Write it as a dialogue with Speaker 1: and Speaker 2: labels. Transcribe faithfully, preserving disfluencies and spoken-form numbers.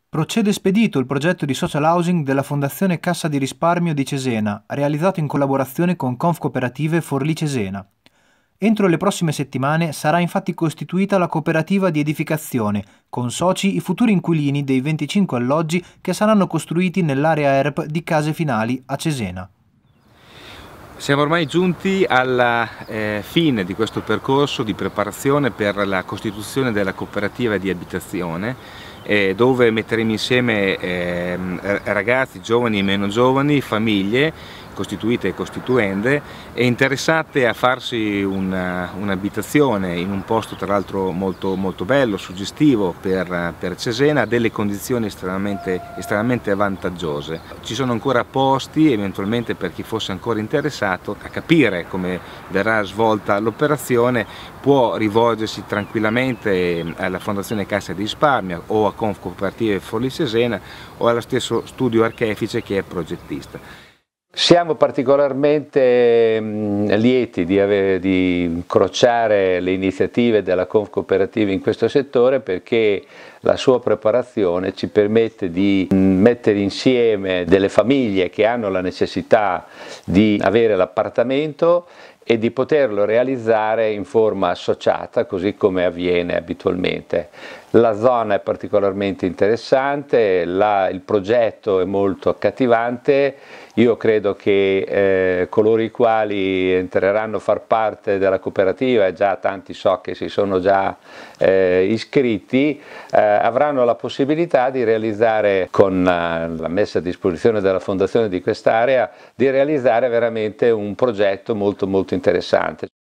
Speaker 1: Procede spedito il progetto di social housing della Fondazione Cassa di Risparmio di Cesena, realizzato in collaborazione con Confcooperative Forlì Cesena. Entro le prossime settimane sarà infatti costituita la cooperativa di edificazione, con soci i futuri inquilini dei venticinque alloggi che saranno costruiti nell'area E R P di Case Finali a Cesena.
Speaker 2: Siamo ormai giunti alla eh, fine di questo percorso di preparazione per la costituzione della cooperativa di abitazione, eh, dove metteremo insieme eh, ragazzi, giovani e meno giovani, famiglie costituite e costituende e interessate a farsi un'abitazione un in un posto tra l'altro molto, molto bello, suggestivo per, per Cesena, a delle condizioni estremamente, estremamente vantaggiose. Ci sono ancora posti, eventualmente per chi fosse ancora interessato a capire come verrà svolta l'operazione, può rivolgersi tranquillamente alla Fondazione Cassa di Risparmio o a Confcooperative Forlì Cesena o allo stesso Studio Archefice, che è progettista.
Speaker 3: Siamo particolarmente mh, lieti di, avere, di incrociare le iniziative della Confcooperative in questo settore, perché la sua preparazione ci permette di mh, mettere insieme delle famiglie che hanno la necessità di avere l'appartamento e di poterlo realizzare in forma associata, così come avviene abitualmente. La zona è particolarmente interessante, la, il progetto è molto accattivante. Io credo che eh, coloro i quali entreranno a far parte della cooperativa, e già tanti so che si sono già eh, iscritti, eh, avranno la possibilità di realizzare, con eh, la messa a disposizione della fondazione di quest'area, di realizzare veramente un progetto molto molto interessante.